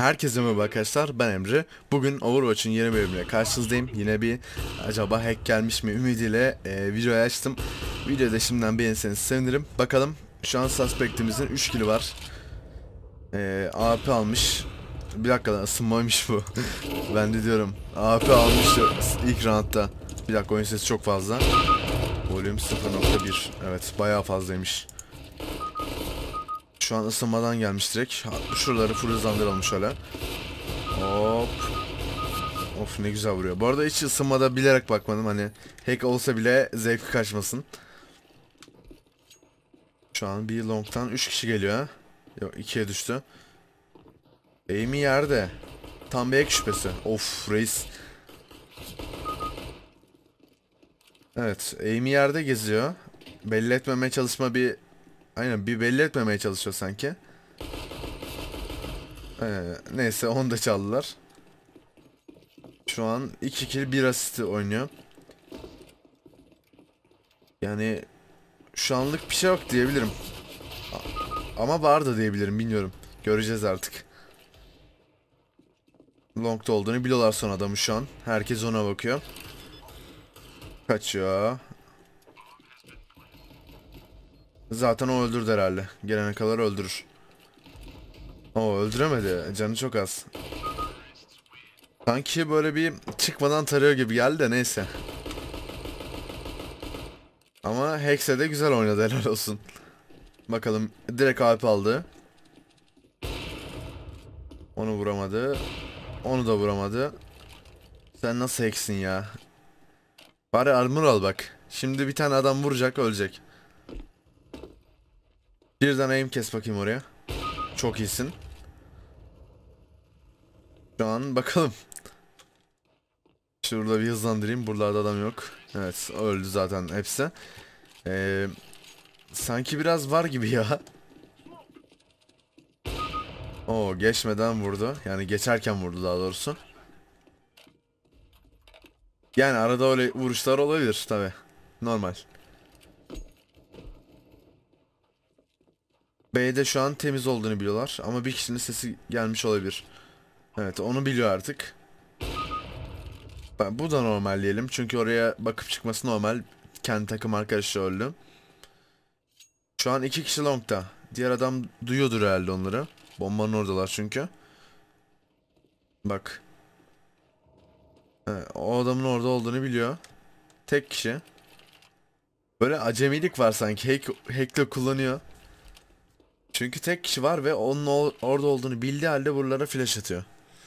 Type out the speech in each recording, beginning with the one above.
Herkese merhaba arkadaşlar, ben Emre. Bugün Overwatch'un yeni bölümüne karşınızdayım. Yine bir acaba hack gelmiş mi ümidiyle videoyu açtım. Videoda şimdiden beğenirseniz sevinirim. Bakalım, şu an suspect'imizin 3 kill'i var. AP almış. Bir dakika lan, ısınmaymış bu. Ben de diyorum AP almış ilk roundda. Bir dakika, oyun sesi çok fazla. Volüm 0.1. Evet, bayağı fazlaymış. Şu an ısınmadan gelmiş direkt. Şuraları full hızlandıralım şöyle. Hop. Of, ne güzel vuruyor. Bu arada hiç ısınmada bilerek bakmadım, hani hack olsa bile zevki kaçmasın. Şu an bir long'tan 3 kişi geliyor ha. Yok, 2'ye düştü. Aim'i yerde. Tam bir hack şüphesi. Of reis. Evet, aim'i yerde geziyor. Belli etmemeye çalışma bir... Aynen, bir belli etmemeye çalışıyor sanki. Neyse, onu da çaldılar. Şu an 2 kill 1 asisti oynuyor. Yani şu anlık bir şey yok diyebilirim. Ama vardı diyebilirim, bilmiyorum. Göreceğiz artık. Long'da olduğunu biliyorlar son adamı şu an. Herkes ona bakıyor. Kaçıyor. Zaten o öldürdü herhalde. Gelene kadar öldürür. O öldüremedi. Canı çok az. Sanki böyle bir çıkmadan tarıyor gibi geldi de neyse. Ama Hex'e de güzel oynadı, helal olsun. Bakalım, direkt AP aldı. Onu vuramadı. Onu da vuramadı. Sen nasıl Hex'in ya? Bari armor al bak. Şimdi bir tane adam vuracak, ölecek. Birden aim kes bakayım oraya. Çok iyisin. Şu an bakalım. Şurada bir hızlandırayım. Buralarda adam yok. Evet, öldü zaten hepsi. Ee, Sanki biraz var gibi ya. Oo, geçmeden vurdu. Yani geçerken vurdu daha doğrusu. Yani arada öyle vuruşlar olabilir tabi. Normal. B'de şu an temiz olduğunu biliyorlar. Ama bir kişinin sesi gelmiş olabilir. Evet, onu biliyor artık. Bu da normal diyelim. Çünkü oraya bakıp çıkması normal. Kendi takım arkadaşı öldü. Şu an 2 kişi long'da. Diğer adam duyuyordur herhalde onları. Bombanın oradalar çünkü. Bak. O adamın orada olduğunu biliyor. Tek kişi. Böyle acemilik var sanki. Hack'le kullanıyor. Çünkü tek kişi var ve onun orada olduğunu bildiği halde buralara flash atıyor.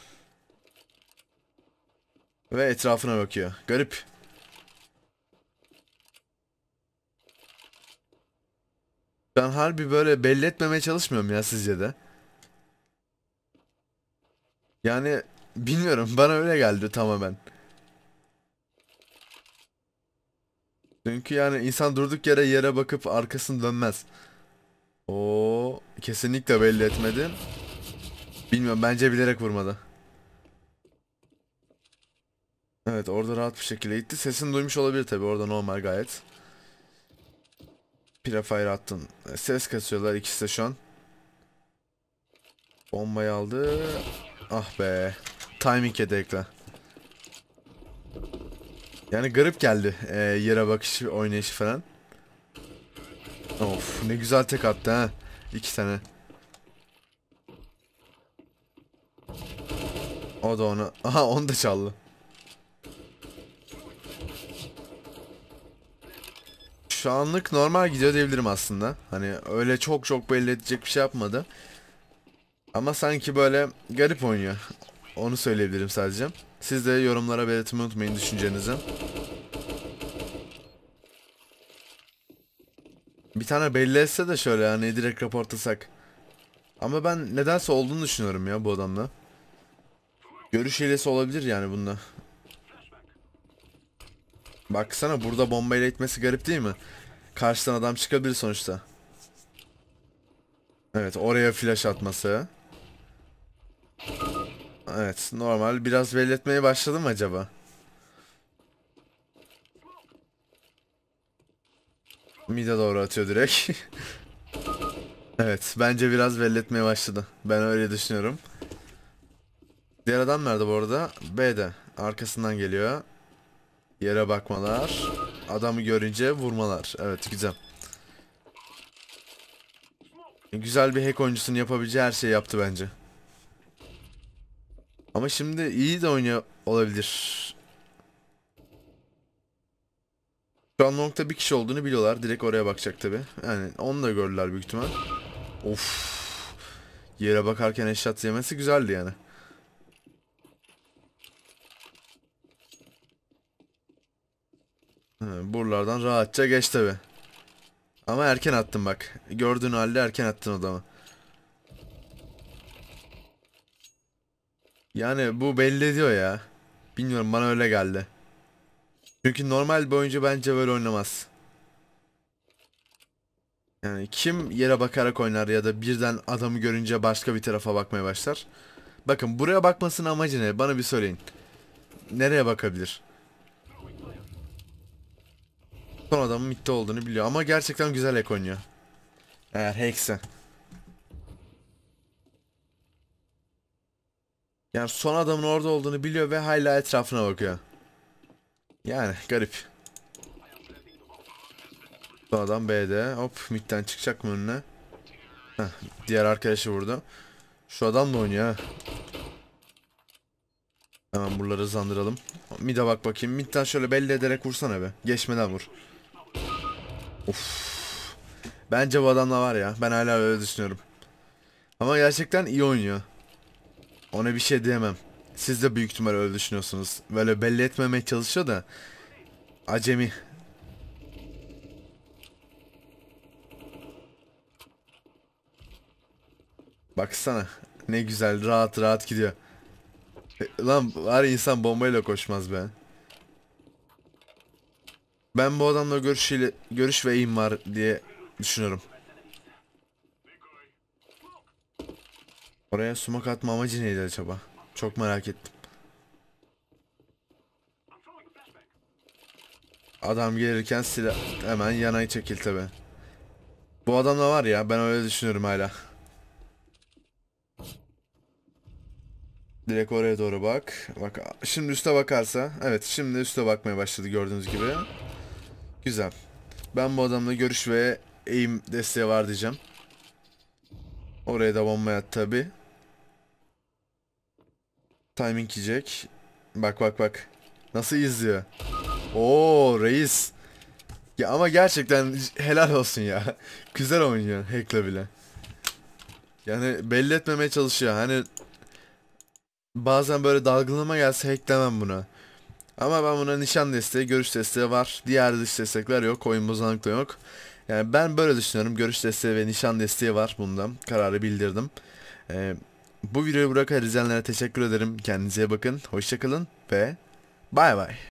Ve etrafına bakıyor. Garip. Ben harbi böyle belli etmemeye çalışmıyorum ya, sizce de. Yani bilmiyorum, bana öyle geldi tamamen. Çünkü yani insan durduk yere bakıp arkasını dönmez. O kesinlikle belli etmedi. Bilmiyorum, bence bilerek vurmadı. Evet, orada rahat bir şekilde gitti. Sesini duymuş olabilir tabi, orada normal gayet. Prefire attın. Ses kasıyorlar ikisi de şu an. Bombayı aldı. Ah be. Timing yedi ekran. Yani garip geldi. Yere bakışı, oynayışı falan. Of, ne güzel tek attı ha. 2 tane. O da onu. Aha, onu da çaldı. Şu anlık normal gidiyor diyebilirim aslında. Hani öyle çok belli edecek bir şey yapmadı. Ama sanki böyle garip oynuyor. Onu söyleyebilirim sadece. Siz de yorumlara belirtmeyi unutmayın düşüncenizi. Bir tane belli etse de şöyle, hani direkt raportlasak. Ama ben nedense olduğunu düşünüyorum ya bu adamla. Görüş hilesi olabilir yani bunda. Baksana, burada bombayla itmesi garip değil mi? Karşıdan adam çıkabilir sonuçta. Evet, oraya flash atması. Evet, normal. Biraz belli etmeye başladı mı acaba? Mid'e doğru atıyor direkt. Evet, bence biraz belli etmeye başladı. Ben öyle düşünüyorum. Diğer adam nerede bu arada? B'de. Arkasından geliyor. Yere bakmalar. Adamı görünce vurmalar. Evet, güzel. Güzel bir hack oyuncusunun yapabileceği her şeyi yaptı bence. Ama şimdi iyi de oynuyor olabilir. Şu an long'da bir kişi olduğunu biliyorlar. Direkt oraya bakacak tabi. Yani onu da gördüler büyük ihtimal. Of. Yere bakarken headshot yemesi güzeldi yani. Buralardan rahatça geç tabi. Ama erken attın bak. Gördüğün halde erken attın adamı. Yani bu belli ediyor ya. Bilmiyorum, bana öyle geldi. Çünkü normal bir oyuncu bence böyle oynamaz. Yani kim yere bakarak oynar ya da birden adamı görünce başka bir tarafa bakmaya başlar? Bakın, buraya bakmasının amacı ne? Bana bir söyleyin. Nereye bakabilir? Son adamın midde olduğunu biliyor ama gerçekten güzel ek oynuyor. Eğer hackse. Yani son adamın orada olduğunu biliyor ve hala etrafına bakıyor. Yani garip. Son adam B'de. Hop, midden çıkacak mı önüne? Heh, diğer arkadaşı vurdu. Şu adam da oynuyor ha. Hemen buraları hızlandıralım. Mid'e bak bakayım. Mid'den şöyle belli ederek vursana be. Geçmeden vur. Of. Bence bu adamla var ya. Ben hala öyle düşünüyorum. Ama gerçekten iyi oynuyor. Ona bir şey diyemem. Siz de büyük ihtimal öyle düşünüyorsunuz. Böyle belli etmemeye çalışıyor da. Acemi. Baksana. Ne güzel, rahat rahat gidiyor. Lan var, insan bombayla koşmaz be. Ben bu adamla görüş ve eğim var diye düşünüyorum. Oraya smoke atma amacı neydi acaba? Çok merak ettim. Adam gelirken silah hemen yana çekil tabi. Bu adam da var ya, ben öyle düşünüyorum hala. Direkt oraya doğru bak. Bak şimdi üste bakarsa. Evet, şimdi üste bakmaya başladı gördüğünüz gibi. Güzel. Ben bu adamla görüş ve eğim desteği var diyeceğim. Oraya da bomba at tabi. Timing yiyecek. Bak bak bak. Nasıl izliyor. Oo reis. Ya ama gerçekten helal olsun ya. Güzel oynuyor hack'le bile. Yani belli etmemeye çalışıyor. Hani bazen böyle dalgınlama gelse hack demem buna. Ama ben buna nişan desteği, görüş desteği var. Diğer dış destekler yok. Oyun bozanlık da yok. Yani ben böyle düşünüyorum. Görüş desteği ve nişan desteği var bundan. Kararı bildirdim. Ee, Bu videoyu buraya kadar izleyenlere teşekkür ederim. Kendinize iyi bakın. Hoşçakalın ve bay bay.